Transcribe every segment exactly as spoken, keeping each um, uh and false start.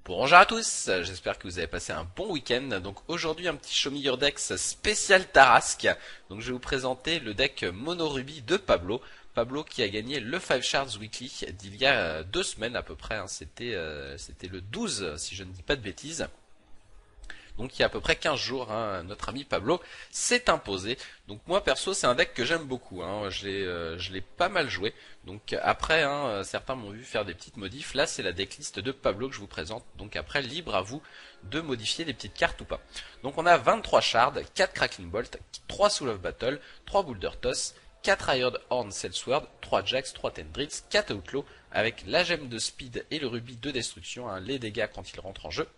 Bonjour à tous, j'espère que vous avez passé un bon week-end. Donc aujourd'hui un petit Show Me Your Decks spécial Tarasque. Donc je vais vous présenter le deck Mono Ruby de Pablo. Pablo qui a gagné le five Shards Weekly d'il y a deux semaines à peu près. Hein. C'était euh, c'était le douze si je ne dis pas de bêtises. Donc il y a à peu près quinze jours, hein, notre ami Pablo s'est imposé. Donc moi perso c'est un deck que j'aime beaucoup, hein. je l'ai euh, je l'ai pas mal joué. Donc après hein, certains m'ont vu faire des petites modifs, là c'est la decklist de Pablo que je vous présente. Donc après libre à vous de modifier les petites cartes ou pas. Donc on a vingt-trois Shards, quatre Crackling Bolt, trois Soul of Battle, trois Boulder Toss, quatre Iron Horn Sellsword, trois Jax, trois Tendrils, quatre Outlaw avec la gemme de speed et le rubis de destruction, hein, les dégâts quand il rentre en jeu.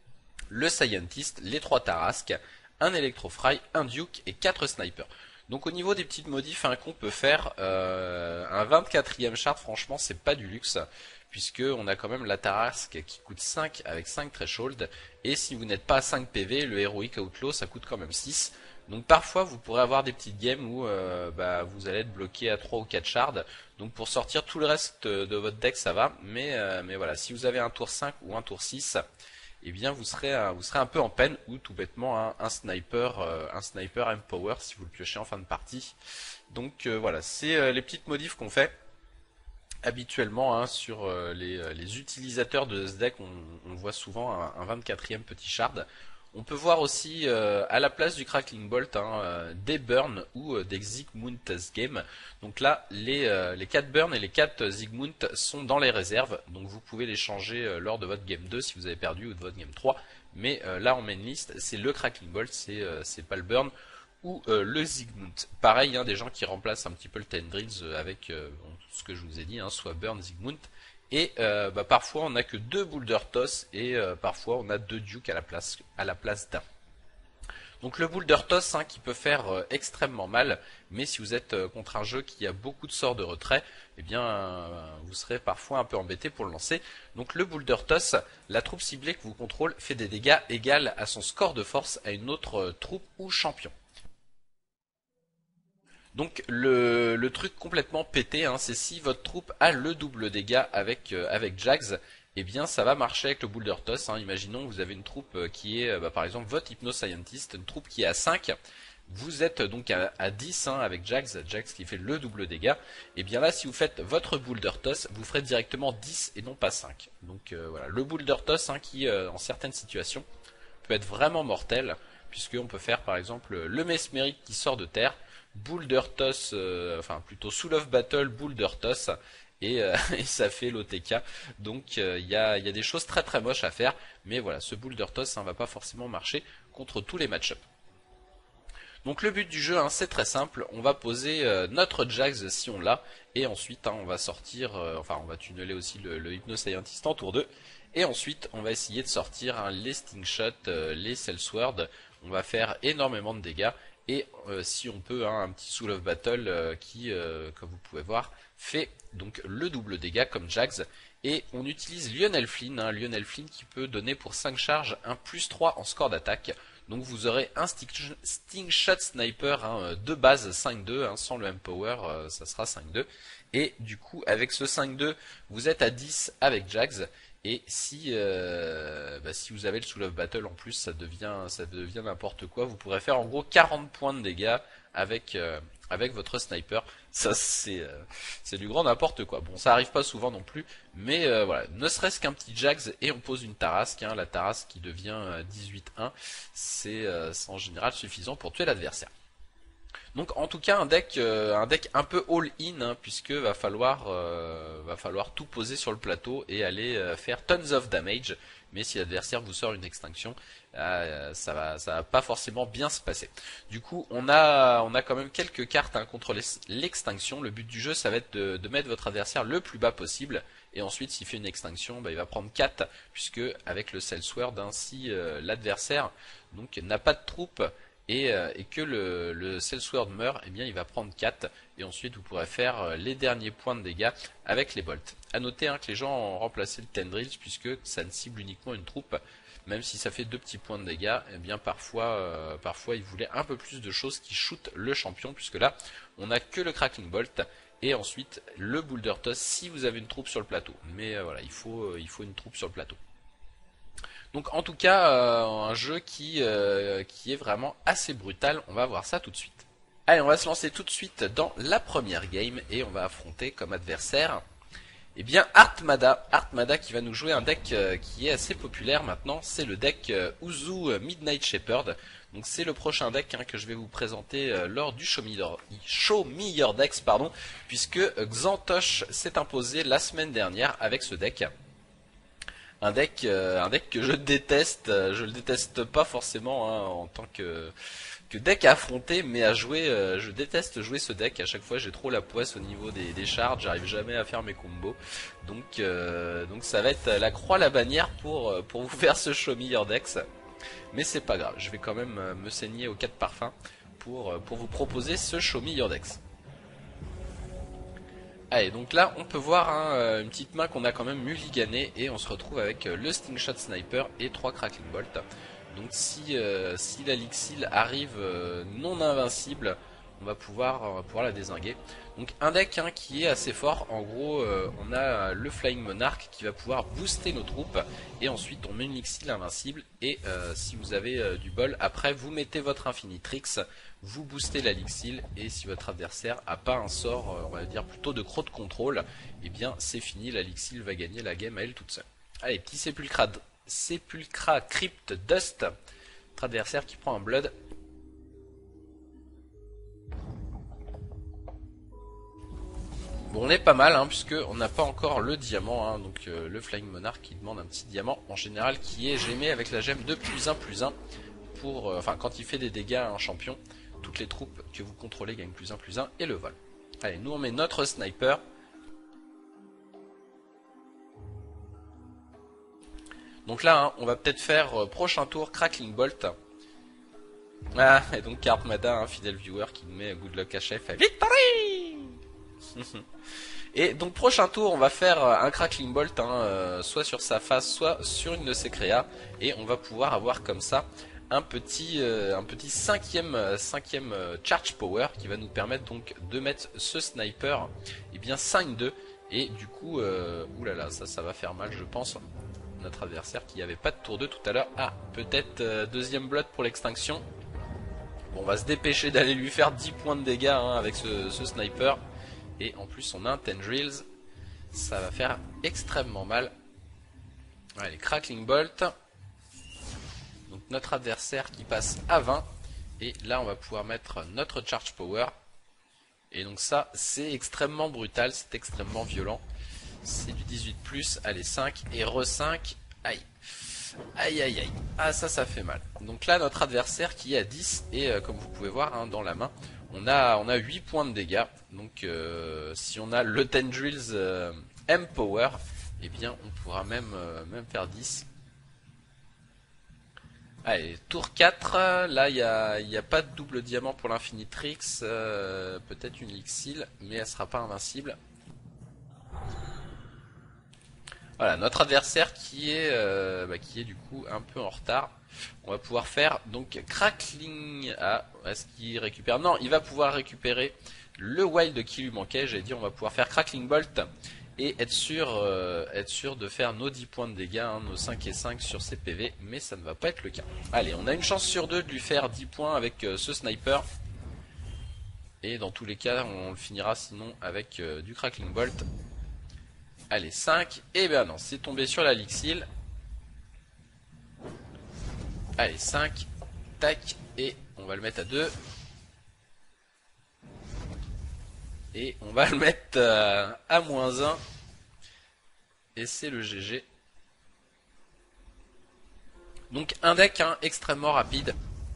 Le Scientist, les trois Tarasques, un Electrofry, un Duke et quatre Snipers. Donc au niveau des petites modifs hein, qu'on peut faire, euh, un vingt-quatrième shard franchement c'est pas du luxe, puisque on a quand même la Tarasque qui coûte cinq avec cinq Threshold, et si vous n'êtes pas à cinq P V, le Heroic Outlaw ça coûte quand même six. Donc parfois vous pourrez avoir des petites games où euh, bah, vous allez être bloqué à trois ou quatre shards, donc pour sortir tout le reste de votre deck ça va, mais, euh, mais voilà, si vous avez un tour cinq ou un tour six, eh bien vous serez, vous serez un peu en peine, ou tout bêtement un, un sniper euh, un sniper Empower si vous le piochez en fin de partie. Donc euh, voilà, c'est euh, les petites modifs qu'on fait habituellement hein, sur euh, les, les utilisateurs de ce deck. On, on voit souvent un, un vingt-quatrième petit shard. On peut voir aussi euh, à la place du Crackling Bolt hein, euh, des Burn ou euh, des Zigmunds Game. Donc là les, euh, les quatre Burn et les quatre Zigmunds sont dans les réserves. Donc vous pouvez les changer euh, lors de votre game deux si vous avez perdu, ou de votre game trois. Mais euh, là en main list c'est le Crackling Bolt, c'est euh, pas le Burn ou euh, le Zigmund. Pareil hein, des gens qui remplacent un petit peu le Tendrils euh, avec euh, bon, tout ce que je vous ai dit, hein, soit Burn, Zigmund. Et euh, bah, parfois on n'a que deux Boulder Toss et euh, parfois on a deux Duke à la place, à la place d'un. Donc le Boulder Toss hein, qui peut faire euh, extrêmement mal, mais si vous êtes euh, contre un jeu qui a beaucoup de sorts de retrait, eh bien euh, vous serez parfois un peu embêté pour le lancer. Donc le Boulder Toss, la troupe ciblée que vous contrôlez fait des dégâts égaux à son score de force à une autre euh, troupe ou champion. Donc le, le truc complètement pété, hein, c'est si votre troupe a le double dégâts avec, euh, avec Jax, eh bien ça va marcher avec le Boulder Toss. Hein. Imaginons que vous avez une troupe qui est, bah, par exemple, votre Hypno Scientist, une troupe qui est à cinq, vous êtes donc à, à dix hein, avec Jax, Jax qui fait le double dégâts. Et bien là, si vous faites votre Boulder Toss, vous ferez directement dix et non pas cinq. Donc euh, voilà, le Boulder Toss hein, qui, euh, en certaines situations, peut être vraiment mortel, puisqu'on peut faire par exemple le Mesmeric qui sort de terre, Boulder Toss, euh, enfin plutôt Soul of Battle, Boulder Toss, et, euh, et ça fait l'O T K. Donc il euh, y, a, y a des choses très très moches à faire, mais voilà, ce Boulder Toss ne va pas forcément marcher contre tous les match-ups. Donc le but du jeu, hein, c'est très simple, on va poser euh, notre Jax si on l'a, et ensuite hein, on va sortir, euh, enfin on va tunneler aussi le, le Hypno Scientist en tour deux, et ensuite on va essayer de sortir hein, les Sting Shot, euh, les Sellsword, on va faire énormément de dégâts, et euh, si on peut hein, un petit Soul of Battle euh, qui, euh, comme vous pouvez voir, fait donc le double dégât comme Jax. Et on utilise Lionel Flynn, hein, Lionel Flynn qui peut donner pour cinq charges un plus trois en score d'attaque. Donc vous aurez un Sting Shot Sniper hein, de base cinq deux, hein, sans le Empower euh, ça sera cinq deux. Et du coup avec ce cinq deux vous êtes à dix avec Jax. Et si, euh, bah, si vous avez le Soul of Battle en plus, ça devient, ça devient n'importe quoi. Vous pourrez faire en gros quarante points de dégâts avec, euh, avec votre sniper. Ça c'est euh, c'est du grand n'importe quoi. Bon, ça arrive pas souvent non plus, mais euh, voilà, ne serait-ce qu'un petit Jax et on pose une Tarasque. Hein, la Tarasque qui devient dix-huit un, c'est euh, en général suffisant pour tuer l'adversaire. Donc en tout cas un deck, euh, un deck un peu all-in hein, puisque va falloir, euh, va falloir tout poser sur le plateau et aller euh, faire tons of damage. Mais si l'adversaire vous sort une extinction, euh, ça va, ça va pas forcément bien se passer. Du coup on a, on a quand même quelques cartes hein, contre l'extinction. Le but du jeu ça va être de, de mettre votre adversaire le plus bas possible. Et ensuite s'il fait une extinction, bah, il va prendre quatre puisque avec le Sellsword hein, si euh, l'adversaire donc n'a pas de troupe Et, euh, et que le, le Sellsword meurt, eh bien il va prendre quatre, et ensuite vous pourrez faire les derniers points de dégâts avec les bolts. A noter hein, que les gens ont remplacé le Tendrils puisque ça ne cible uniquement une troupe, même si ça fait deux petits points de dégâts, eh bien parfois, euh, parfois ils voulaient un peu plus de choses qui shootent le champion, puisque là on n'a que le Crackling Bolt, et ensuite le Boulder Toss si vous avez une troupe sur le plateau. Mais euh, voilà, il faut, euh, il faut une troupe sur le plateau. Donc en tout cas, euh, un jeu qui, euh, qui est vraiment assez brutal, on va voir ça tout de suite. Allez, on va se lancer tout de suite dans la première game et on va affronter comme adversaire eh bien Artmada. Artmada qui va nous jouer un deck euh, qui est assez populaire maintenant, c'est le deck euh, Uzu Midnight Shepherd. Donc c'est le prochain deck hein, que je vais vous présenter euh, lors du Show Me Your, Show Me Your Decks, pardon, puisque euh, Xantosh s'est imposé la semaine dernière avec ce deck. Un deck, euh, un deck que je déteste, euh, je le déteste pas forcément hein, en tant que, que deck à affronter, mais à jouer, euh, je déteste jouer ce deck. À chaque fois, j'ai trop la poisse au niveau des, des shards, j'arrive jamais à faire mes combos. Donc, euh, donc ça va être la croix la bannière pour pour vous faire ce Show Me Your Decks. Mais c'est pas grave, je vais quand même me saigner aux quatre parfums pour pour vous proposer ce Show Me Your Decks. Allez, donc là on peut voir hein, une petite main qu'on a quand même mulliganée et on se retrouve avec le Slingshot Sniper et trois Crackling Bolt. Donc si, euh, si la Lixil arrive euh, non invincible, on va pouvoir, on va pouvoir la dézinguer. Donc un deck hein, qui est assez fort, en gros euh, on a le Flying Monarch qui va pouvoir booster nos troupes et ensuite on met une Lixil invincible et euh, si vous avez euh, du bol, après vous mettez votre Infinitrix, vous boostez la Lixil et si votre adversaire a pas un sort, euh, on va dire plutôt de croc de contrôle, et eh bien c'est fini, la Lixil va gagner la game à elle toute seule. Allez, petit Sépulcra, Sépulcra Crypt Dust, notre adversaire qui prend un Blood. Bon, on est pas mal, hein, puisque on n'a pas encore le diamant, hein, donc euh, le Flying Monarch qui demande un petit diamant, en général qui est gémé avec la gemme de plus un plus un, pour, euh, enfin quand il fait des dégâts à un champion, toutes les troupes que vous contrôlez gagnent plus un plus un et le vol. Allez, nous on met notre sniper. Donc là, hein, on va peut-être faire euh, prochain tour Crackling Bolt. Ah, et donc Artmada, un hein, fidèle viewer qui nous met good luck à chef. Victory. Et donc prochain tour on va faire un Crackling Bolt hein, euh, soit sur sa face soit sur une de ses créas et on va pouvoir avoir comme ça un petit euh, un petit cinquième cinquième charge power qui va nous permettre donc de mettre ce sniper et bien cinq deux et du coup euh, oulala ça ça va faire mal je pense. Notre adversaire qui avait pas de tour deux tout à l'heure. Ah, peut-être euh, deuxième blood pour l'extinction. Bon, on va se dépêcher d'aller lui faire dix points de dégâts hein, avec ce, ce sniper. Et en plus on a un Tendrils. Ça va faire extrêmement mal. Allez, Crackling Bolt. Donc notre adversaire qui passe à vingt. Et là on va pouvoir mettre notre Charge Power. Et donc ça c'est extrêmement brutal, c'est extrêmement violent. C'est du dix-huit plus, allez cinq et re cinq, aïe, aïe aïe aïe, ah ça ça fait mal. Donc là notre adversaire qui est à dix et euh, comme vous pouvez voir hein, dans la main, on a, on a huit points de dégâts. Donc euh, si on a le Tendrils euh, M-Power, eh bien on pourra même, euh, même faire dix. Allez, tour quatre, là il n'y a, y a pas de double diamant pour l'Infinitrix, euh, peut-être une Lixil, mais elle sera pas invincible. Voilà, notre adversaire qui est, euh, bah, qui est du coup un peu en retard. On va pouvoir faire donc Crackling. Ah, est-ce qu'il récupère? Non, il va pouvoir récupérer le Wild qui lui manquait. J'ai dit on va pouvoir faire Crackling Bolt et être sûr, euh, être sûr de faire nos dix points de dégâts, hein, nos cinq et cinq sur ses P V, mais ça ne va pas être le cas. Allez, on a une chance sur deux de lui faire dix points avec euh, ce sniper. Et dans tous les cas, on le finira sinon avec euh, du Crackling Bolt. Allez, cinq, et ben non, c'est tombé sur la Lixil. Allez, cinq, tac, et on va le mettre à deux. Et on va le mettre euh, à moins un. Et c'est le G G. Donc un deck hein, extrêmement rapide.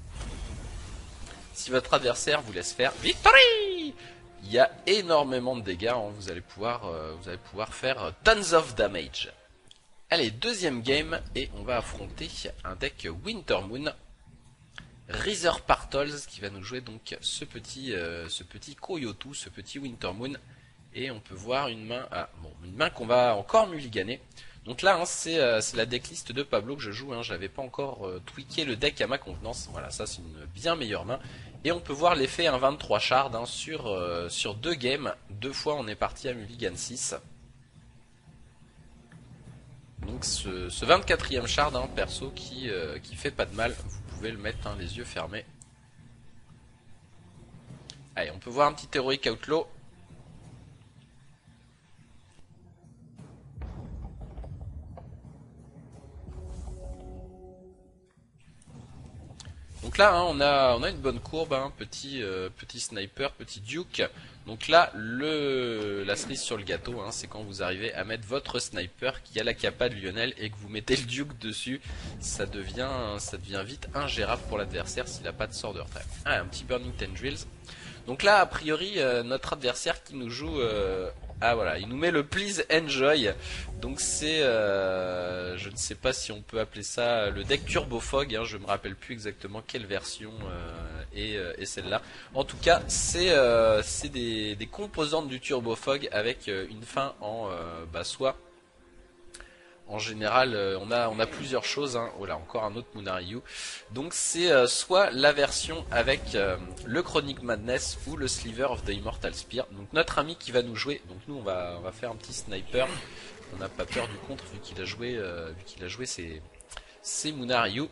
Si votre adversaire vous laisse faire Victory, il y a énormément de dégâts, hein. vous, allez pouvoir, euh, vous allez pouvoir faire tons of damage. Allez, deuxième game, et on va affronter un deck Wintermoon. Razor Partles qui va nous jouer donc ce petit, euh, ce petit Koyotu, ce petit Wintermoon. Et on peut voir une main, ah, bon, une main qu'on va encore mulliganer. Donc là, hein, c'est euh, la decklist de Pablo que je joue. Hein. J'avais pas encore euh, tweaké le deck à ma convenance. Voilà, ça c'est une bien meilleure main. Et on peut voir l'effet un vingt-trois shard hein, sur, euh, sur deux games. Deux fois on est parti à mulligan six. Donc ce, ce vingt-quatrième shard, hein, perso, qui, euh, qui fait pas de mal, vous pouvez le mettre hein, les yeux fermés. Allez, on peut voir un petit Heroic Outlaw. Donc là, hein, on a on a une bonne courbe, hein, petit euh, petit sniper, petit duke. Donc là, le la cerise sur le gâteau, hein, c'est quand vous arrivez à mettre votre sniper qui a la capa de Lionel et que vous mettez le duke dessus, ça devient ça devient vite ingérable pour l'adversaire s'il n'a pas de sort de retrait. Ah, un petit burning tendrils. Donc là, a priori, euh, notre adversaire qui nous joue... Euh... Ah voilà, il nous met le Please Enjoy. Donc c'est... Euh... Je ne sais pas si on peut appeler ça le deck Turbo Fog. Hein, je me rappelle plus exactement quelle version euh, est, euh, est celle-là. En tout cas, c'est euh, des, des composantes du Turbo Fog avec euh, une fin en euh, bah, soit... En général, euh, on a on a plusieurs choses. Hein. Voilà, encore un autre Munariyu. Donc c'est euh, soit la version avec euh, le Chronic Madness ou le Sliver of the Immortal Spear. Donc notre ami qui va nous jouer. Donc nous on va on va faire un petit sniper. On n'a pas peur du contre vu qu'il a joué euh, vu qu'il a joué ses ses Munariyu.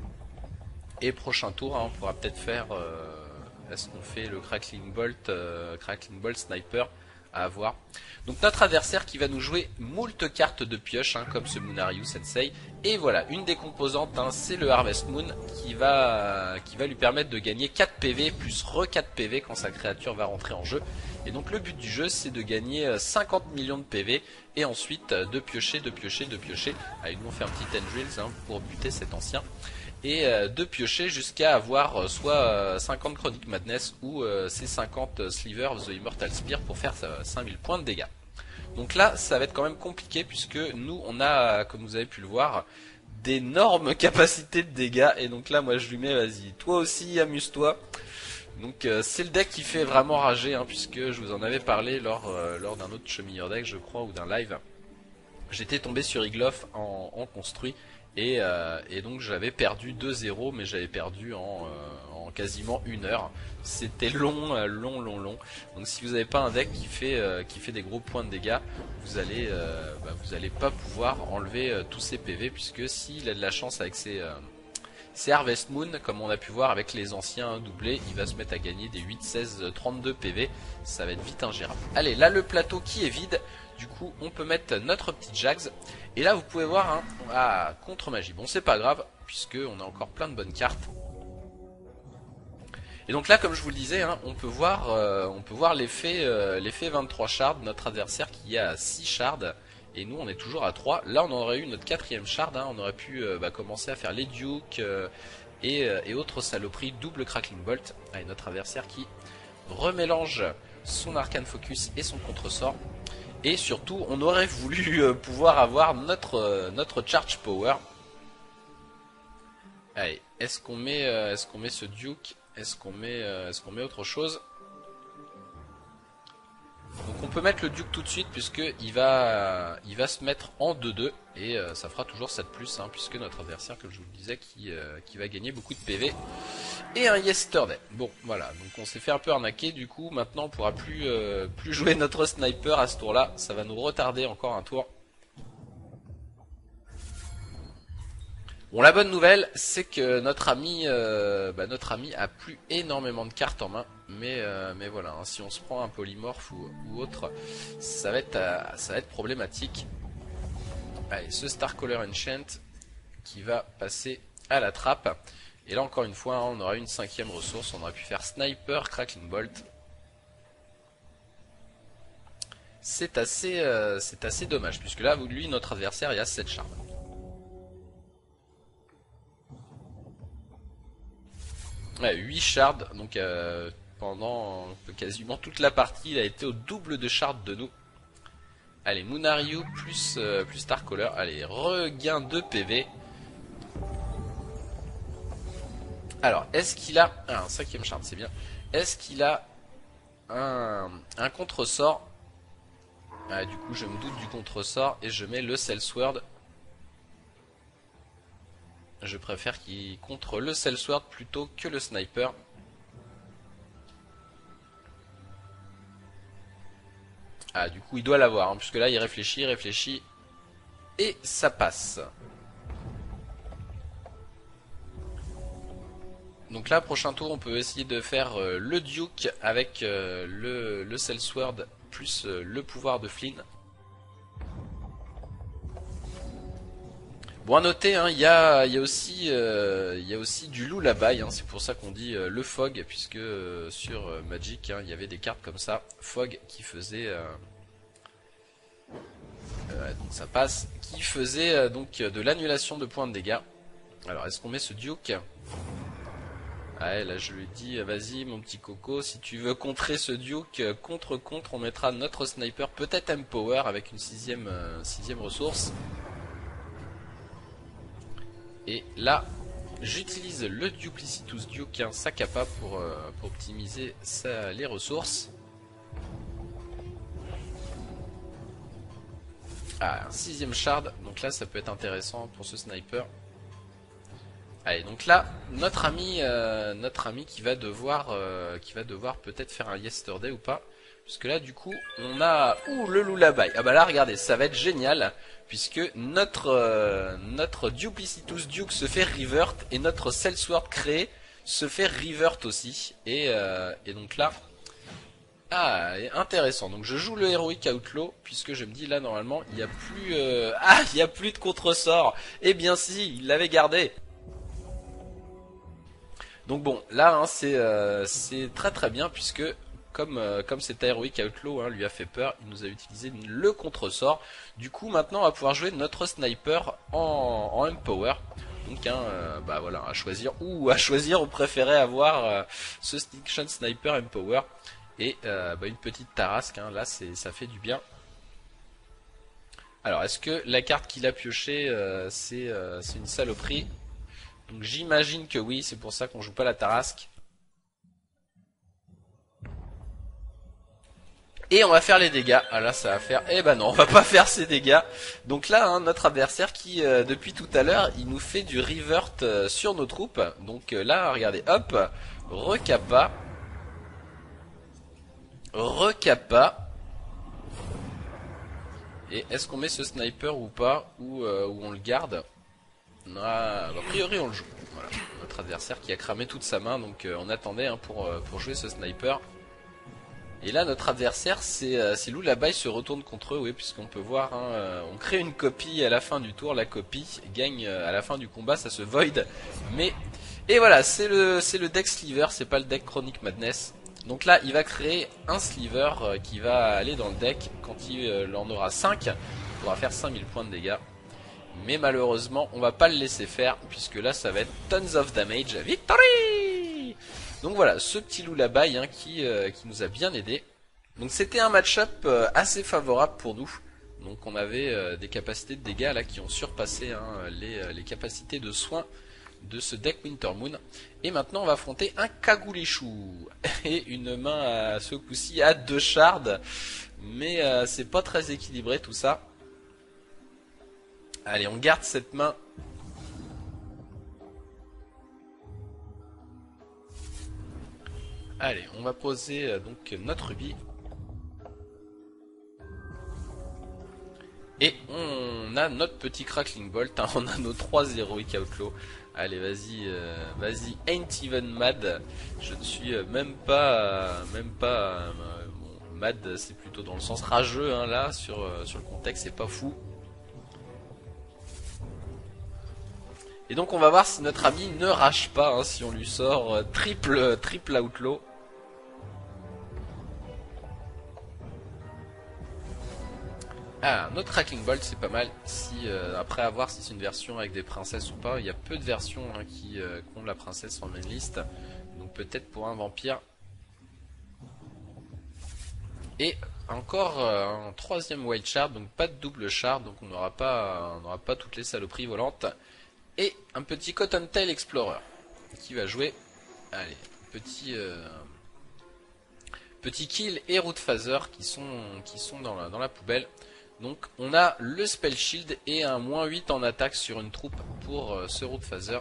Et prochain tour, hein, on pourra peut-être faire. Euh, Est-ce qu'on fait le Crackling Bolt, euh, Crackling Bolt Sniper? À avoir. Donc notre adversaire qui va nous jouer moult cartes de pioche, hein, comme ce Munariyu Sensei. Et voilà, une des composantes, hein, c'est le Harvest Moon qui va, qui va lui permettre de gagner quatre P V plus re quatre P V quand sa créature va rentrer en jeu. Et donc le but du jeu, c'est de gagner cinquante millions de P V et ensuite de piocher, de piocher, de piocher. Allez, nous on fait un petit Tendrils hein, pour buter cet ancien. Et euh, de piocher jusqu'à avoir euh, soit euh, cinquante Chronic Madness ou euh, ces cinquante Sliver of the Immortal Spear pour faire euh, cinq mille points de dégâts. Donc là, ça va être quand même compliqué puisque nous, on a, comme vous avez pu le voir, d'énormes capacités de dégâts. Et donc là, moi je lui mets, vas-y, toi aussi, amuse-toi. Donc euh, c'est le deck qui fait vraiment rager, hein, puisque je vous en avais parlé lors, euh, lors d'un autre Chemilleur deck, je crois, ou d'un live. J'étais tombé sur Iglof en, en construit. Et, euh, et donc j'avais perdu deux zéro, mais j'avais perdu en, euh, en quasiment une heure. C'était long, euh, long, long, long. Donc si vous n'avez pas un deck qui fait, euh, qui fait des gros points de dégâts, vous allez, euh, bah, vous allez pas pouvoir enlever euh, tous ces P V, puisque s'il a de la chance avec ses, euh, ses Harvest Moon, comme on a pu voir avec les anciens doublés, il va se mettre à gagner des huit, seize, trente-deux P V. Ça va être vite ingérable. Allez, là le plateau qui est vide. Du coup, on peut mettre notre petit Jax. Et là, vous pouvez voir, hein, ah, contre magie. Bon, c'est pas grave, puisque on a encore plein de bonnes cartes. Et donc là, comme je vous le disais, hein, on peut voir, euh, on peut voir l'effet, euh, l'effet vingt-trois shards. Notre adversaire qui est à six shards, et nous, on est toujours à trois. Là, on aurait eu notre quatrième shard. Hein, on aurait pu euh, bah, commencer à faire les dukes euh, et, euh, et autres saloperies, double Crackling Bolt. Allez, notre adversaire qui remélange son Arcane Focus et son contre-sort. Et surtout, on aurait voulu euh, pouvoir avoir notre, euh, notre Charge Power. Allez, est-ce qu'on met, euh, est-ce qu'on met ce Duke? Est-ce qu'on met, euh, est-ce qu'on met autre chose? Donc on peut mettre le Duke tout de suite puisque il va, il va se mettre en deux deux et euh, ça fera toujours sept plus, hein, puisque notre adversaire, comme je vous le disais, qui, euh, qui va gagner beaucoup de P V. Et un Yesterday. Bon, voilà, donc on s'est fait un peu arnaquer, du coup, maintenant on pourra plus, euh, plus jouer notre sniper à ce tour-là. Ça va nous retarder encore un tour. Bon, la bonne nouvelle, c'est que notre ami, euh, bah, notre ami a plus énormément de cartes en main. Mais, euh, mais voilà, hein, si on se prend un polymorphe ou, ou autre, ça va, être, euh, ça va être problématique. Allez, ce Starcaller Enchant qui va passer à la trappe. Et là encore une fois, hein, on aura une cinquième ressource, on aurait pu faire Sniper, Crackling Bolt. C'est assez, euh, c'est assez dommage, puisque là, lui, notre adversaire, il a sept shards. Ouais, huit shards, donc euh, pendant quasiment toute la partie, il a été au double de shards de nous. Allez, Munariyu plus, euh, plus Starcaller, allez, regain de P V. Alors, est-ce qu'il a... Ah, un cinquième shard, c'est bien. Est-ce qu'il a un, un contre-sort? Ah, du coup, je me doute du contre-sort et je mets le Sellsword. Je préfère qu'il contre le Sellsword plutôt que le Sniper. Ah, du coup, il doit l'avoir, hein, puisque là, il réfléchit, il réfléchit. et ça passe. Donc là, prochain tour, on peut essayer de faire euh, le Duke avec euh, le, le Sellsword plus euh, le pouvoir de Flynn. Bon, à noter, hein, il y, a, y, a aussi, euh, y a aussi du Lullaby, hein, c'est pour ça qu'on dit euh, le Fog, puisque euh, sur euh, Magic, il hein, y avait des cartes comme ça, Fog, qui faisait... Euh, euh, donc ça passe, qui faisait euh, donc de l'annulation de points de dégâts. Alors, est-ce qu'on met ce Duke ? Ouais, là je lui dis, vas-y mon petit coco, si tu veux contrer ce Duke, contre contre, on mettra notre sniper, peut-être Empower avec une sixième, euh, sixième ressource. Et là, j'utilise le Duplicitous Duke, un sac à pas pour, euh, pour optimiser ça, les ressources. Ah, un sixième shard, donc là ça peut être intéressant pour ce sniper. Allez, donc là, notre ami, euh, notre ami qui va devoir, euh, qui va devoir peut-être faire un yesterday ou pas, puisque là, du coup, on a, ouh, le lullaby. Ah bah là, regardez, ça va être génial, puisque notre, euh, notre Duplicitous Duke se fait revert et notre Sellsword créé se fait revert aussi. Et, euh, et donc là, ah, intéressant. Donc je joue le Heroic Outlaw, puisque je me dis là, normalement, il n'y a plus, euh, ah, il n'y a plus de contre-sort. Eh bien si, il l'avait gardé. Donc bon, là hein, c'est euh, très très bien puisque comme euh, comme cet Heroic Outlaw hein, lui a fait peur, il nous a utilisé le contre-sort. Du coup maintenant on va pouvoir jouer notre sniper en, en Empower. Donc hein, euh, bah voilà, à choisir ou à choisir on préférait avoir euh, ce Stiction Sniper Empower et euh, bah, une petite Tarrasque, hein, là c'est ça fait du bien. Alors est-ce que la carte qu'il a piochée euh, c'est euh, c'est une saloperie? Donc j'imagine que oui, c'est pour ça qu'on joue pas la Tarrasque. Et on va faire les dégâts. Ah là ça va faire... Eh ben non, on va pas faire ces dégâts. Donc là, hein, notre adversaire qui, euh, depuis tout à l'heure, il nous fait du revert euh, sur nos troupes. Donc euh, là, regardez, hop, recapa. Recapa. Et est-ce qu'on met ce sniper ou pas, ou, euh, ou on le garde? Ah, a priori on le joue. Voilà. Notre adversaire qui a cramé toute sa main, donc euh, on attendait hein, pour, euh, pour jouer ce sniper. Et là notre adversaire c'est euh, Lullaby se retourne contre eux, oui, puisqu'on peut voir, hein, euh, on crée une copie à la fin du tour, la copie gagne euh, à la fin du combat, ça se void. Mais et voilà, c'est le c'est le deck Sliver, c'est pas le deck Chronic Madness. Donc là il va créer un Sliver euh, qui va aller dans le deck, quand il euh, en aura cinq, il pourra faire cinq mille points de dégâts. Mais malheureusement, on va pas le laisser faire, puisque là, ça va être tons of damage. Victory! Donc voilà, ce petit Lullaby hein, qui, euh, qui nous a bien aidé. Donc c'était un match-up euh, assez favorable pour nous. Donc on avait euh, des capacités de dégâts là qui ont surpassé hein, les, euh, les capacités de soins de ce deck Wintermoon. Et maintenant, on va affronter un Kagoulichou. Et une main à ce coup-ci à deux shards. Mais euh, c'est pas très équilibré tout ça. Allez, on garde cette main. Allez, on va poser euh, donc notre rubis. Et on a notre petit Crackling Bolt. Hein, on a nos trois Heroic Outlaw. Allez, vas-y, euh, vas-y, ain't even mad. Je ne suis euh, même pas, euh, même pas. Euh, bon, mad, c'est plutôt dans le sens rageux hein, là sur euh, sur le contexte, c'est pas fou. Et donc on va voir si notre ami ne rage pas, hein, si on lui sort euh, triple, triple outlaw. Ah, notre Crackling Bolt c'est pas mal, si, euh, après à voir si c'est une version avec des princesses ou pas. Il y a peu de versions hein, qui, euh, qui ont la princesse en main list, donc peut-être pour un vampire. Et encore euh, un troisième white shard, donc pas de double shard, donc on n'aura pas, on n'aura pas toutes les saloperies volantes. Et un petit Cottontail Explorer qui va jouer. Allez, petit euh, petit kill et root phaser qui sont qui sont dans la dans la poubelle. Donc on a le spell shield et un moins huit en attaque sur une troupe pour euh, ce root phaser.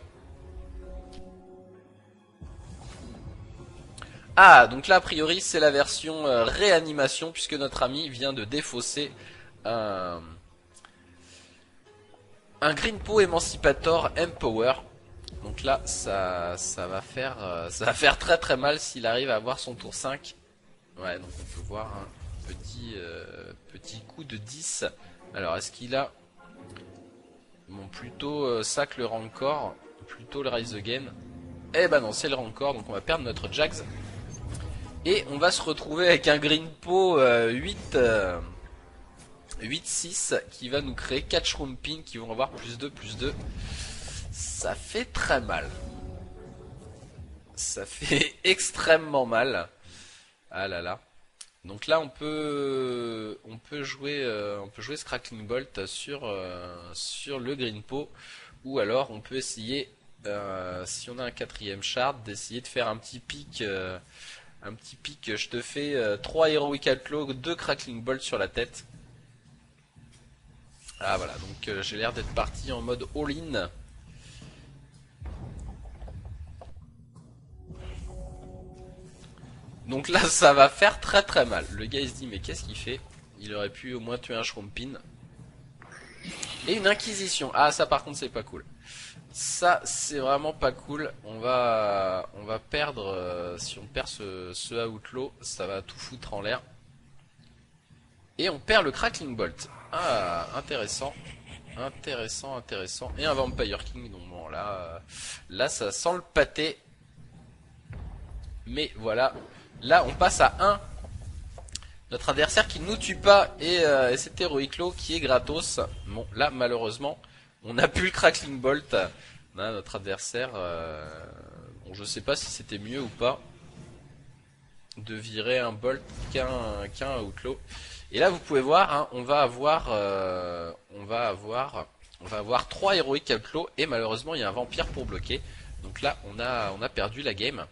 Ah, donc là a priori c'est la version euh, réanimation, puisque notre ami vient de défausser un un Greenpo Emancipator Empower. Donc là, ça, ça va faire, euh, ça va faire très très mal s'il arrive à avoir son tour cinq. Ouais, donc on peut voir un petit, euh, petit coup de dix. Alors, est-ce qu'il a... Bon, plutôt euh, ça que le Rancor, plutôt le Rise Again. Eh ben non, c'est le Rancor, donc on va perdre notre Jax. Et on va se retrouver avec un Greenpo euh, huit... Euh, huit six qui va nous créer quatre Shroom-Pin qui vont avoir plus deux, plus deux. Ça fait très mal. Ça fait extrêmement mal. Ah là là. Donc là on peut on peut jouer euh, on peut jouer ce Crackling Bolt sur euh, sur le Greenpo, ou alors on peut essayer euh, si on a un quatrième shard d'essayer de faire un petit pic euh, un petit pic. Je te fais euh, trois Heroic Outlaw, deux Crackling Bolt sur la tête. Ah voilà, donc euh, j'ai l'air d'être parti en mode all-in. Donc là ça va faire très très mal. Le gars il se dit mais qu'est-ce qu'il fait? Il aurait pu au moins tuer un Shroom-Pin. Et une Inquisition. Ah ça par contre c'est pas cool. Ça c'est vraiment pas cool. On va on va perdre euh, si on perd ce, ce Outlaw, ça va tout foutre en l'air. Et on perd le Crackling Bolt. Ah intéressant. Intéressant, intéressant. Et un Vampire King, donc bon là, euh, là ça sent le pâté. Mais voilà, là on passe à un. Notre adversaire qui ne nous tue pas, et, euh, et c'est Heroiclo qui est gratos. Bon là malheureusement, on n'a plus le Crackling Bolt. Là, notre adversaire, euh, bon je sais pas si c'était mieux ou pas de virer un Bolt qu'un qu'un Outlaw. Et là vous pouvez voir, hein, on va avoir, euh, on va avoir, on va avoir trois Heroic Outlaw et malheureusement il y a un vampire pour bloquer. Donc là on a, on a perdu la game.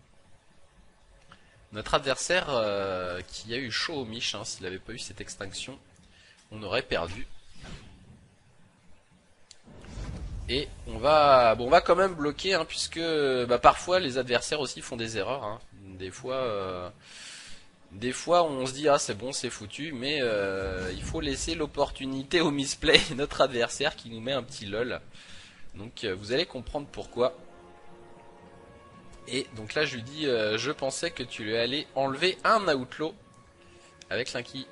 Notre adversaire euh, qui a eu chaud au mich, hein, s'il n'avait pas eu cette extinction, on aurait perdu. Et on va, bon, on va quand même bloquer, hein, puisque bah, parfois les adversaires aussi font des erreurs. Hein. Des fois. Euh, Des fois on se dit ah c'est bon c'est foutu, mais euh, il faut laisser l'opportunité au misplay, notre adversaire qui nous met un petit lol. Donc euh, vous allez comprendre pourquoi. Et donc là je lui dis euh, je pensais que tu lui allais enlever un Outlaw avec l'Inki.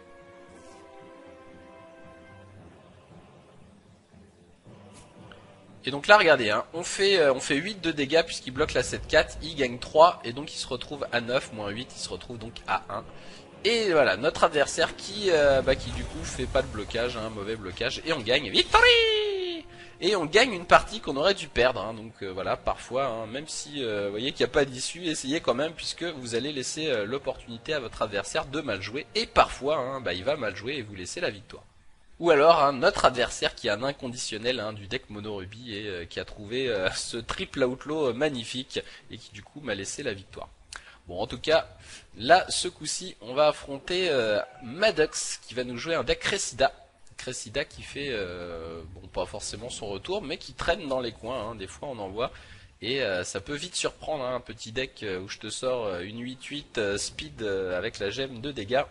Et donc là regardez, hein, on fait euh, on fait huit de dégâts puisqu'il bloque la sept quatre, il gagne trois et donc il se retrouve à neuf, moins huit, il se retrouve donc à un. Et voilà, notre adversaire qui, euh, bah, qui du coup fait pas de blocage, un hein, mauvais blocage, et on gagne. Victory! Et on gagne une partie qu'on aurait dû perdre, hein, donc euh, voilà, parfois, hein, même si euh, vous voyez qu'il n'y a pas d'issue, essayez quand même, puisque vous allez laisser euh, l'opportunité à votre adversaire de mal jouer, et parfois, hein, bah, il va mal jouer et vous laissez la victoire. Ou alors hein, notre adversaire qui a un inconditionnel hein, du deck Mono Ruby et euh, qui a trouvé euh, ce triple outlaw euh, magnifique, et qui du coup m'a laissé la victoire. Bon, en tout cas, là, ce coup-ci, on va affronter euh, Maddox, qui va nous jouer un deck Cressida. Cressida qui fait, euh, bon, pas forcément son retour, mais qui traîne dans les coins, hein, des fois on en voit. Et euh, ça peut vite surprendre, hein, un petit deck euh, où je te sors euh, une huit huit euh, speed euh, avec la gemme de dégâts.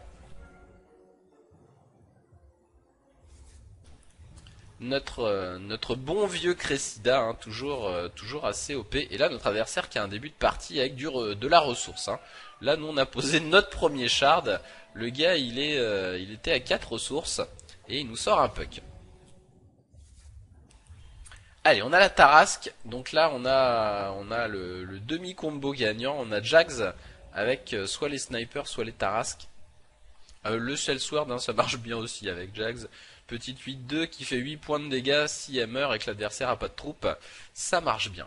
Notre, euh, notre bon vieux Cressida, hein, toujours, euh, toujours assez O P. Et là, notre adversaire qui a un début de partie avec du re, de la ressource. Hein. Là, nous, on a posé notre premier shard. Le gars, il, est, euh, il était à quatre ressources. Et il nous sort un puck. Allez, on a la Tarrasque. Donc là, on a, on a le, le demi-combo gagnant. On a Jax avec euh, soit les snipers, soit les Tarrasques. Euh, le Shellsword, hein, ça marche bien aussi avec Jax. Petite huit deux qui fait huit points de dégâts si elle meurt et que l'adversaire a pas de troupes. Ça marche bien.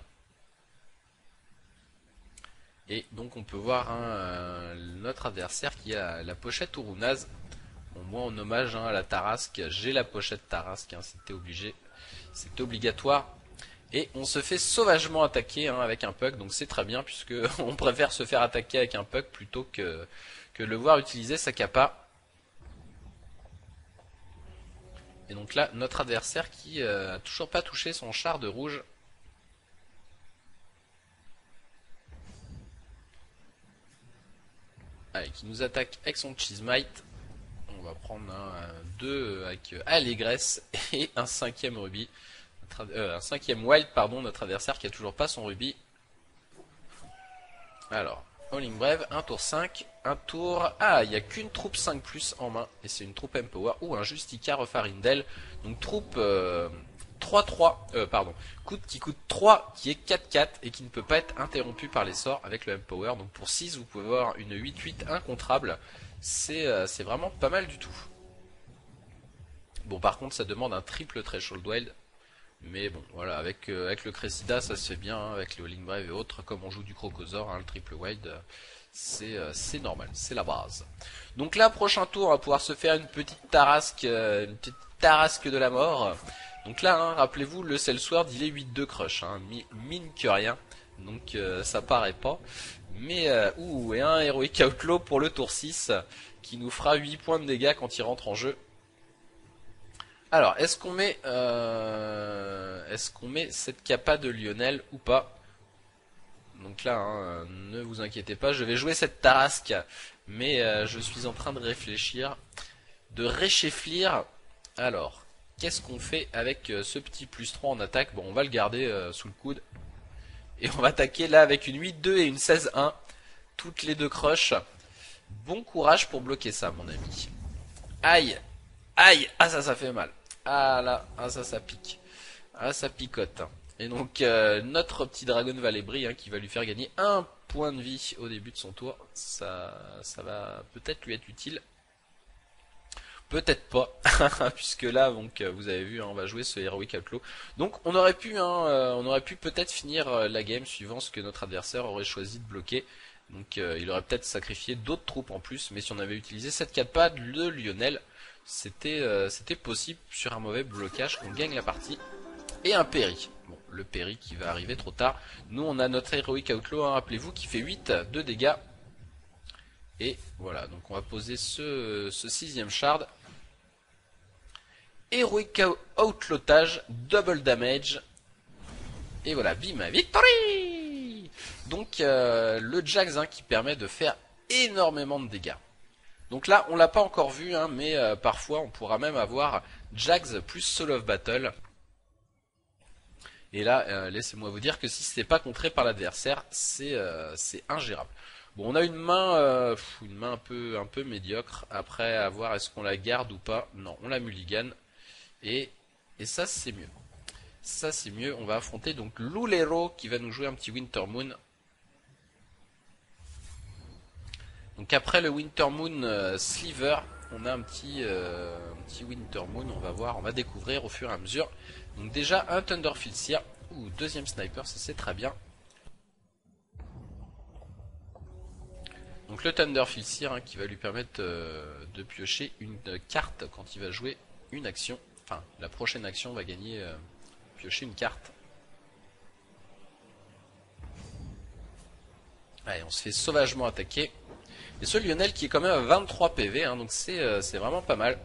Et donc on peut voir hein, euh, notre adversaire qui a la pochette Urunaz. Bon, moi en hommage hein, à la Tarrasque, j'ai la pochette Tarrasque, hein, c'était obligé. C'était obligatoire. Et on se fait sauvagement attaquer hein, avec un puck, donc c'est très bien puisque on préfère se faire attaquer avec un puck plutôt que, que le voir utiliser sa capa. Et donc là, notre adversaire qui euh, a toujours pas touché son char de rouge. Allez, qui nous attaque avec son Cheesemite. On va prendre un deux avec Allégresse et un cinquième rubis. Euh, un cinquième wild, pardon, notre adversaire qui a toujours pas son rubis. Alors, Howling Brave, un tour cinq, un tour... Ah, il n'y a qu'une troupe cinq plus en main, et c'est une troupe Empower, ou un Justica Refarindel, donc troupe euh, trois trois, euh, pardon, coûte, qui coûte trois, qui est quatre quatre, et qui ne peut pas être interrompu par les sorts avec le Empower, donc pour six, vous pouvez avoir une huit huit incontrable, c'est euh, c'est vraiment pas mal du tout. Bon, par contre, ça demande un triple Threshold Wild. Mais bon, voilà, avec, euh, avec le Cressida, ça se fait bien, hein, avec le Howling Brave et autres, comme on joue du Crocosaur, hein, le triple wild, euh, c'est euh, c'est normal, c'est la base. Donc là, prochain tour, on va pouvoir se faire une petite tarasque, euh, une petite tarasque de la mort. Donc là, hein, rappelez-vous, le Sellsword, il est huit deux crush, hein, mine que rien, donc euh, ça paraît pas. Mais, euh, ouh, et un Heroic Outlaw pour le tour six, qui nous fera huit points de dégâts quand il rentre en jeu. Alors, est-ce qu'on met, euh, est-ce qu'on met cette capa de Lionel ou pas? Donc là, hein, ne vous inquiétez pas, je vais jouer cette tarasque, mais euh, je suis en train de réfléchir, de réchéflir. Alors, qu'est-ce qu'on fait avec euh, ce petit plus trois en attaque? Bon, on va le garder euh, sous le coude, et on va attaquer là avec une huit deux et une seize un, toutes les deux crush. Bon courage pour bloquer ça, mon ami. Aïe! Aïe! Ah ça, ça fait mal. Ah là, ah ça, ça pique. Ah ça picote. Et donc euh, notre petit Dragon Valébri, hein, qui va lui faire gagner un point de vie au début de son tour. Ça, ça va peut-être lui être utile. Peut-être pas, puisque là, donc vous avez vu, hein, on va jouer ce Heroic Outlaw. Donc on aurait pu, hein, euh, on aurait pu peut-être finir euh, la game suivant ce que notre adversaire aurait choisi de bloquer. Donc euh, il aurait peut-être sacrifié d'autres troupes en plus, mais si on avait utilisé cette quatre pads de Lionel, c'était euh, c'était possible sur un mauvais blocage qu'on gagne la partie. Et un Péri. Bon, le Péri qui va arriver trop tard. Nous on a notre Heroic Outlaw, hein, rappelez-vous, qui fait huit de dégâts. Et voilà, donc on va poser ce, ce sixième shard. Heroic Outlawage, double damage. Et voilà, bim, victory. Donc euh, le Jax, hein, qui permet de faire énormément de dégâts. Donc là, on l'a pas encore vu, hein, mais euh, parfois on pourra même avoir Jax plus Soul of Battle. Et là, euh, laissez-moi vous dire que si c'est pas contré par l'adversaire, c'est euh, c'est ingérable. Bon, on a une main, euh, une main un peu un peu médiocre. Après, à voir est-ce qu'on la garde ou pas. Non, on la mulligan. Et et ça c'est mieux. Ça c'est mieux. On va affronter donc Lulero qui va nous jouer un petit Winter Moon. Donc après le Winter Moon euh, Sliver, on a un petit, euh, un petit Winter Moon, on va voir, on va découvrir au fur et à mesure. Donc déjà un Thunderfield Seer, ou deuxième sniper, ça c'est très bien. Donc le Thunderfield Seer, hein, qui va lui permettre euh, de piocher une carte quand il va jouer une action. Enfin, la prochaine action va gagner, euh, piocher une carte. Allez, on se fait sauvagement attaquer. Et ce Lionel qui est quand même à vingt-trois P V, hein, donc c'est euh, c'est vraiment pas mal.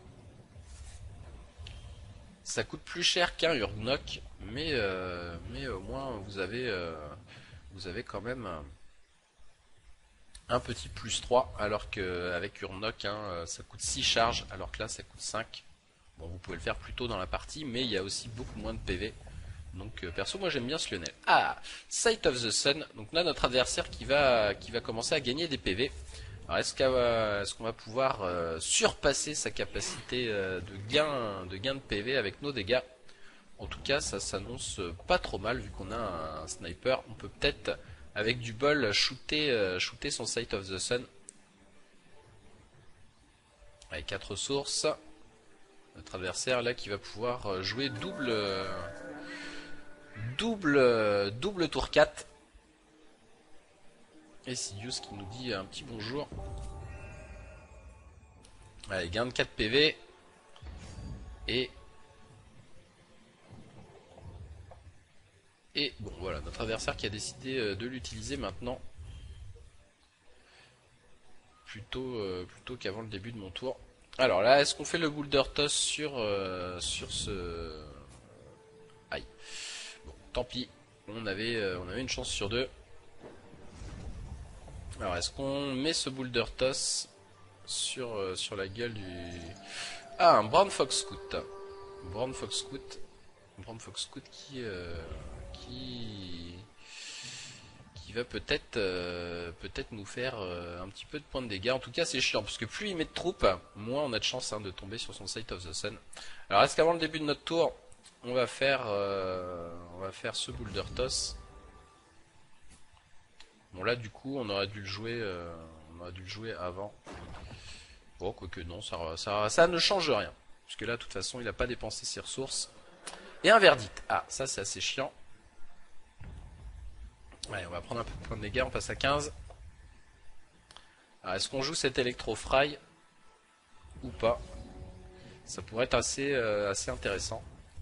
Ça coûte plus cher qu'un Urgnok, mais euh, mais au moins vous avez euh, vous avez quand même un, un petit plus trois, alors qu'avec Urgnok, hein, ça coûte six charges, alors que là ça coûte cinq. Bon, vous pouvez le faire plus tôt dans la partie, mais il y a aussi beaucoup moins de P V. Donc euh, perso, moi j'aime bien ce Lionel. Ah, Sight of the Sun. Donc là notre adversaire qui va qui va commencer à gagner des P V. Alors est-ce qu'on va, est-ce qu'on va pouvoir euh, surpasser sa capacité euh, de gain de gain de P V avec nos dégâts? En tout cas, ça s'annonce pas trop mal vu qu'on a un, un sniper. On peut peut-être avec du bol shooter euh, shooter son Sight of the Sun. Avec quatre ressources. Notre adversaire là qui va pouvoir jouer double euh, double euh, double tour quatre. Et Sidious qui nous dit un petit bonjour. Allez, gain de quatre P V. Et Et bon voilà, notre adversaire qui a décidé de l'utiliser maintenant. Plutôt, euh, plutôt qu'avant le début de mon tour. Alors là, est-ce qu'on fait le boulder toss sur, euh, sur ce... Aïe. Bon, tant pis. On avait, euh, on avait une chance sur deux. Alors, est-ce qu'on met ce boulder toss sur, euh, sur la gueule du... Ah, un Brown Fox Scout. Brown Fox Scout. Brand Fox Scout qui, euh, qui, qui va peut-être euh, peut-être nous faire euh, un petit peu de points de dégâts. En tout cas, c'est chiant parce que plus il met de troupes, moins on a de chance hein, de tomber sur son Sight of the Sun. Alors, est-ce qu'avant le début de notre tour, on va faire, euh, on va faire ce Boulder Toss. Bon là, du coup, on aurait dû le jouer, euh, on aurait dû le jouer avant. Bon, quoique non, ça, ça, ça ne change rien. Puisque là, de toute façon, il n'a pas dépensé ses ressources. Et un verdict. Ah, ça c'est assez chiant. Allez, on va prendre un peu de points de dégâts, on passe à quinze. Alors, est-ce qu'on joue cet Electro-Fry ou pas? Ça pourrait être assez, euh, assez intéressant.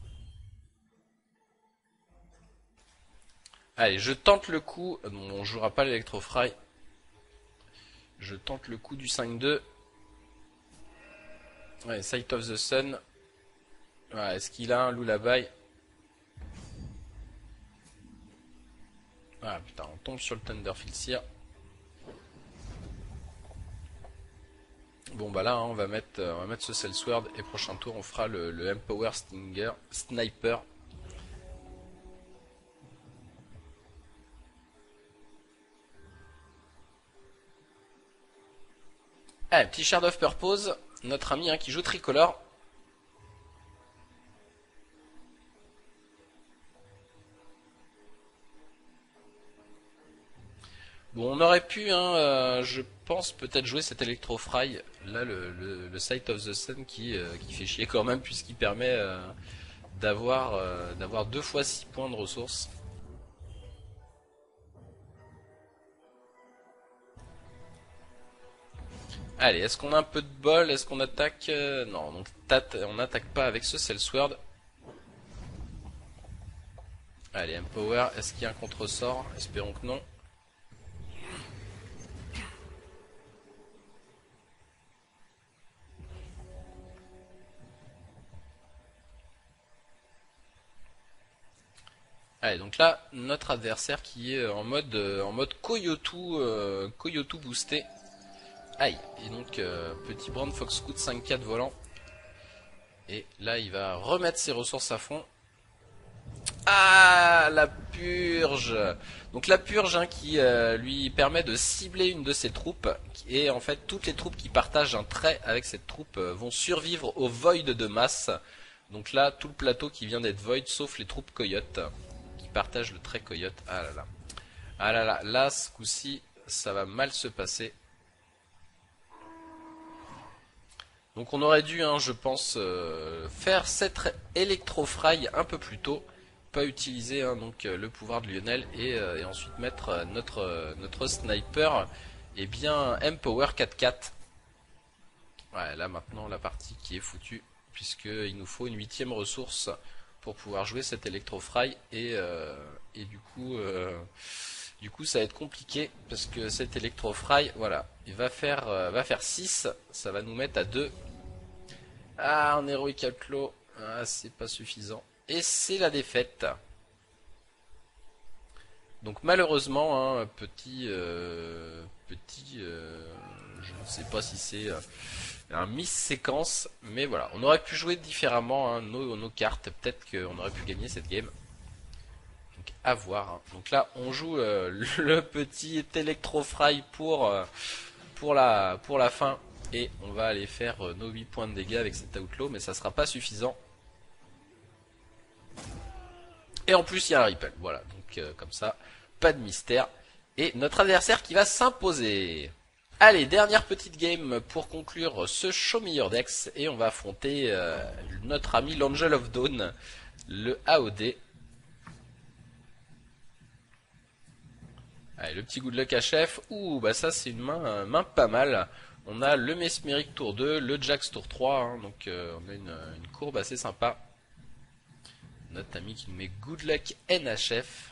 Allez, je tente le coup. Non, on jouera pas l'Electro-Fry. Je tente le coup du cinq deux. Ouais, Sight of the Sun. Ouais, est-ce qu'il a un Lullaby? Ah putain, on tombe sur le Thunderfield Seer. Bon bah là, hein, on va mettre, euh, on va mettre ce Sellsword et prochain tour on fera le, le Empower Stinger Sniper. Allez, petit Shard of Purpose, notre ami hein, qui joue tricolore. Bon, on aurait pu, hein, euh, je pense, peut-être jouer cet Electro-Fry. Là, le, le, le Sight of the Sun qui, euh, qui fait chier quand même, puisqu'il permet euh, d'avoir euh, d'avoir deux fois six points de ressources. Allez, est-ce qu'on a un peu de bol? Est-ce qu'on attaque euh, Non, donc on n'attaque pas avec ce Sellsword. Allez, Empower, est-ce qu'il y a un contre-sort? Espérons que non. Allez, donc là, notre adversaire qui est en mode euh, en mode Koyotu, euh, Koyotu boosté. Aïe, et donc euh, petit Brand Fox Scout cinq quatre volant. Et là, il va remettre ses ressources à fond. Ah, la purge. Donc la purge hein, qui euh, lui permet de cibler une de ses troupes. Et en fait, toutes les troupes qui partagent un trait avec cette troupe euh, vont survivre au void de masse. Donc là, tout le plateau qui vient d'être void, sauf les troupes coyotes qui partagent le trait coyote. Ah là là. Ah là là, là, ce coup-ci, ça va mal se passer. Donc on aurait dû, hein, je pense, euh, faire cette Electro-Fry un peu plus tôt. Pas utiliser hein, donc, euh, le pouvoir de Lionel et, euh, et ensuite mettre euh, notre, euh, notre sniper et bien Empower quatre quatre. Ouais, là maintenant la partie qui est foutue puisqu'il nous faut une huitième ressource pour pouvoir jouer cette Electro-Fry et, euh, et du coup euh, du coup ça va être compliqué parce que cette Electro-Fry, voilà, il va faire, euh, va faire six, ça va nous mettre à deux. Ah, un Heroic Outlaw, ah, c'est pas suffisant. Et c'est la défaite. Donc malheureusement, hein, petit, euh, petit, euh, je ne sais pas si c'est euh, un miss séquence, mais voilà, on aurait pu jouer différemment hein, nos, nos cartes. Peut-être qu'on aurait pu gagner cette game. Donc à voir. Hein. Donc là, on joue euh, le petit Electro-Fry pour euh, pour la pour la fin, et on va aller faire euh, nos huit points de dégâts avec cet Outlaw, mais ça sera pas suffisant. Et en plus il y a un Ripple, voilà, donc euh, comme ça, pas de mystère. Et notre adversaire qui va s'imposer. Allez, dernière petite game pour conclure ce Show Me Your Decks. Et on va affronter euh, notre ami l'Angel of Dawn, le A O D. Allez, le petit good luck à chef. Ouh, bah ça c'est une main, euh, main pas mal. On a le Mesmeric tour deux, le Jax tour trois, hein, donc euh, on a une, une courbe assez sympa. Notre ami qui nous met good luck N H F.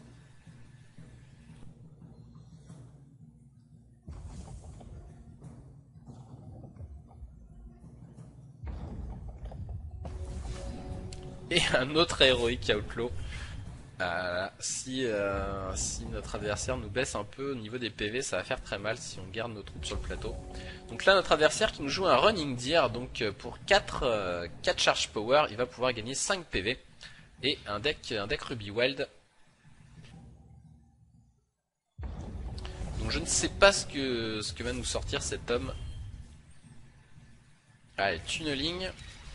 Et un autre Heroic Outlaw. Euh, si, euh, si notre adversaire nous baisse un peu au niveau des P V, ça va faire très mal si on garde nos troupes sur le plateau. Donc là, notre adversaire qui nous joue un Running Deer, donc pour quatre, euh, quatre charge power, il va pouvoir gagner cinq P V. et un deck, un deck Ruby Wild. Donc je ne sais pas ce que, ce que va nous sortir cet homme. Allez, tunneling.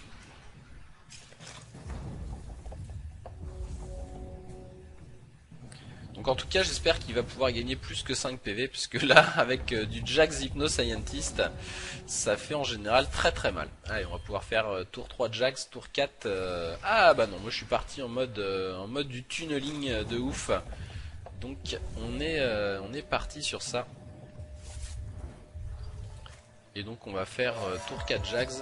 Donc en tout cas j'espère qu'il va pouvoir gagner plus que cinq P V, puisque là avec euh, du Jax Hypno Scientist ça fait en général très très mal. Allez, on va pouvoir faire euh, tour trois Jax, tour quatre... Euh... Ah bah non, moi je suis parti en mode, euh, en mode du tunneling euh, de ouf. Donc on est, euh, on est parti sur ça. Et donc on va faire euh, tour quatre Jax.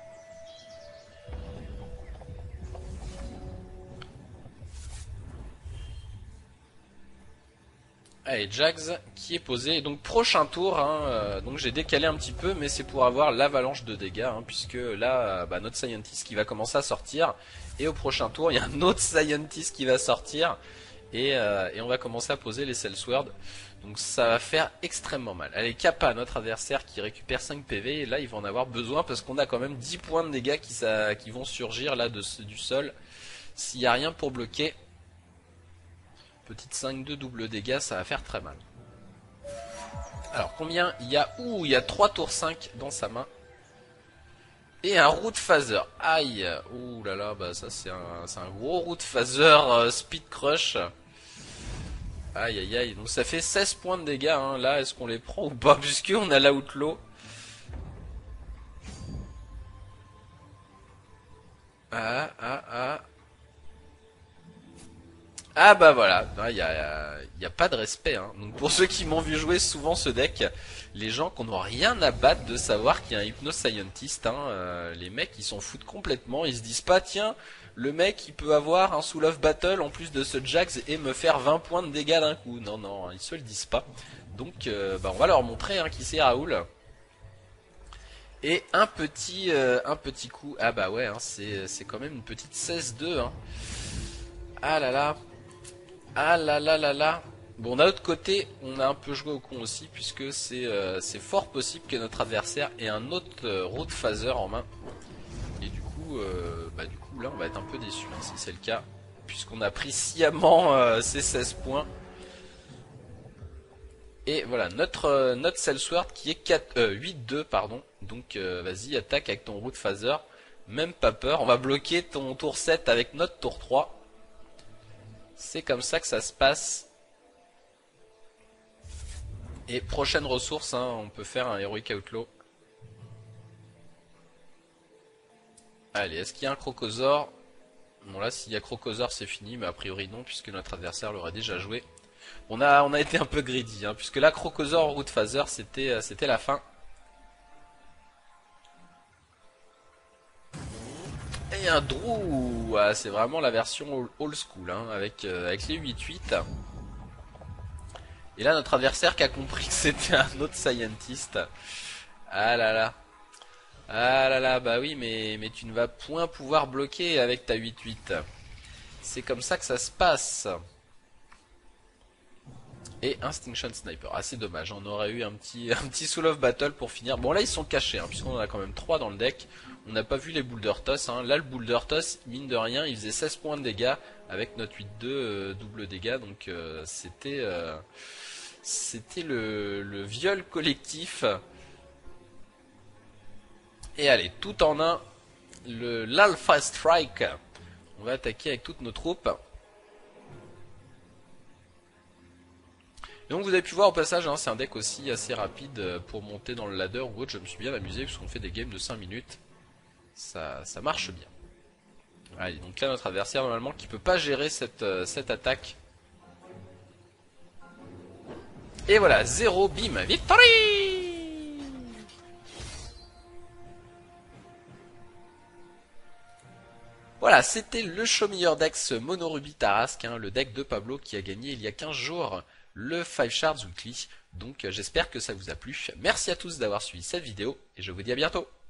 Allez, Jax qui est posé. Et donc prochain tour, hein, euh, donc j'ai décalé un petit peu, mais c'est pour avoir l'avalanche de dégâts, hein, puisque là, bah, notre Scientist qui va commencer à sortir. Et au prochain tour, il y a un autre Scientist qui va sortir. Et, euh, et on va commencer à poser les Sellsword. Donc ça va faire extrêmement mal. Allez, Kappa, notre adversaire qui récupère cinq P V. Et là, il va en avoir besoin parce qu'on a quand même dix points de dégâts qui, ça, qui vont surgir là de, du sol. S'il n'y a rien pour bloquer. Petite cinq deux double dégâts, ça va faire très mal. Alors combien il y a? Ouh, il y a trois tours cinq dans sa main. Et un Root Phaser. Aïe. Ouh là là, bah ça c'est un, un gros Root Phaser euh, Speed Crush. Aïe aïe aïe. Donc ça fait seize points de dégâts, hein. Là, est-ce qu'on les prend ou pas? Puisqu'on a l'outlaw. Ah ah ah. Ah bah voilà, il n'y a, y a pas de respect, hein. Donc pour ceux qui m'ont vu jouer souvent ce deck, les gens qui n'ont rien à battre de savoir qu'il y a un Hypno Scientist, hein, euh, les mecs ils s'en foutent complètement, ils se disent pas tiens, le mec il peut avoir un Soul of Battle en plus de ce Jax et me faire vingt points de dégâts d'un coup. Non non, ils se le disent pas. Donc euh, bah, on va leur montrer hein, qui c'est Raoul. Et un petit, euh, un petit coup, ah bah ouais, hein, c'est quand même une petite seize deux. Hein. Ah là là. Ah là là là là. Bon, d'un autre côté, on a un peu joué au con aussi, puisque c'est euh, c'est fort possible que notre adversaire ait un autre euh, Root Phaser en main. Et du coup, euh, bah du coup là, on va être un peu déçu hein, si c'est le cas, puisqu'on a pris sciemment euh, ces seize points. Et voilà, notre euh, notre Sellsword qui est euh, huit deux, pardon. Donc euh, vas-y, attaque avec ton Root Phaser. Même pas peur, on va bloquer ton tour sept avec notre tour trois. C'est comme ça que ça se passe. Et prochaine ressource, hein, on peut faire un Heroic Outlaw. Allez, est-ce qu'il y a un Crocosaur? Bon là, s'il y a Crocosaur, c'est fini, mais a priori non, puisque notre adversaire l'aurait déjà joué. On a, on a été un peu greedy, hein, puisque là, Crocosaur Root Phaser, c'était c'était la fin. Et un Drew, ah, c'est vraiment la version old school, hein, avec, euh, avec les huit huit. Et là, notre adversaire qui a compris que c'était un autre Scientist. Ah là là. Ah là là, bah oui, mais, mais tu ne vas point pouvoir bloquer avec ta huit huit. C'est comme ça que ça se passe. Et Instinction Sniper. Ah, c'est dommage, on aurait eu un petit, un petit Soul of Battle pour finir. Bon, là, ils sont cachés, hein, puisqu'on en a quand même trois dans le deck. On n'a pas vu les Boulder Toss. Hein. Là, le Boulder Toss, mine de rien, il faisait seize points de dégâts avec notre huit deux euh, double dégâts. Donc, euh, c'était euh, c'était le, le viol collectif. Et allez, tout en un, le l'Alpha Strike. On va attaquer avec toutes nos troupes. Et donc vous avez pu voir au passage, hein, c'est un deck aussi assez rapide pour monter dans le ladder ou autre. Je me suis bien amusé puisqu'on fait des games de cinq minutes. Ça, ça marche bien. Allez, donc là notre adversaire normalement qui peut pas gérer cette, euh, cette attaque. Et voilà, zéro, bim, victory! Voilà, c'était le show meilleur Dex Mono Ruby Tarrasque, hein, le deck de Pablo qui a gagné il y a quinze jours le cinq Shards Weekly. Donc j'espère que ça vous a plu. Merci à tous d'avoir suivi cette vidéo et je vous dis à bientôt.